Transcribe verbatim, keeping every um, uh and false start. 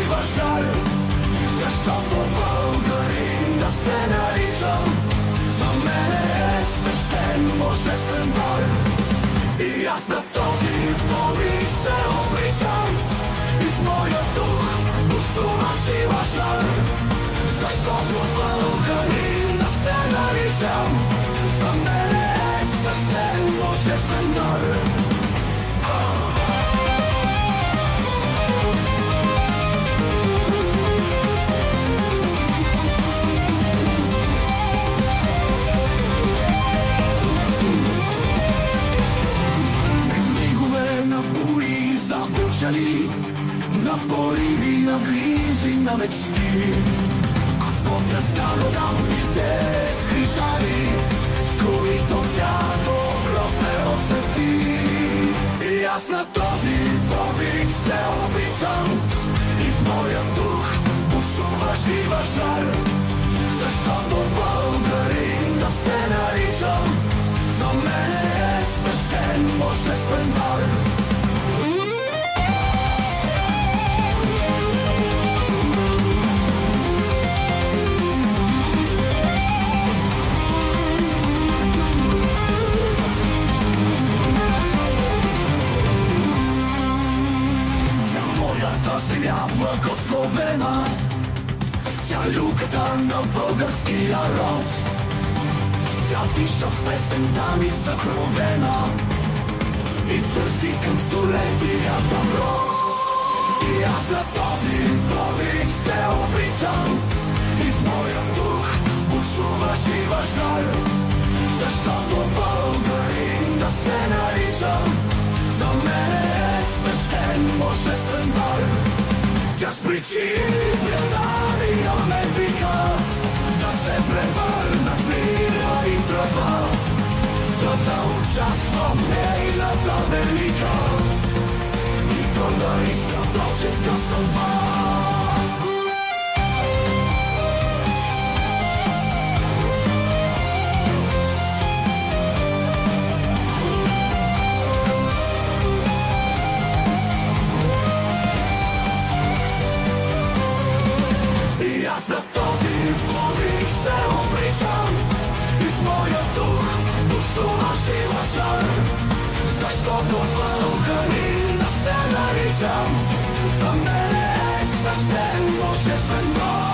жива жар, защото българин да се наричам, за мен е свещен божествен дар. И аз на този подвиг се обричам, и в моя дух бушува жива жар, защото българин да се наричам, за мен е свещен божествен дар. На пориви, на грижи, на мечти, аз помня стародавните скрижали, с които тя добро ме усети. И аз на този подвиг се обичам, и в моя дух бушува жива жар, защото българин да се наричам, за мен е свещен божествен дар. Земя благословена, тя люката на българския род, тя диша в песента ми съкровена и търси към столетията род. И аз на този подвиг се обичам, и в моя дух бушува жива жар, защото българин да се наричам, за мен е свещен божествен дар. Тя с причини предания ме вика, да се превърна в лира и тръба, за да участва в нейната велика и горда и страдалческа съдба. Аз на този подвиг се обричам, и в моя дух бушува жива жар, защото българин да се наричам, за мен е свещен божествен дар.